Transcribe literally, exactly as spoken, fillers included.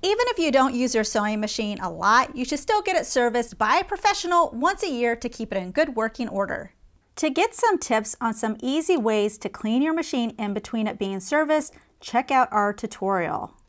Even if you don't use your sewing machine a lot, you should still get it serviced by a professional once a year to keep it in good working order. To get some tips on some easy ways to clean your machine in between it being serviced, check out our tutorial.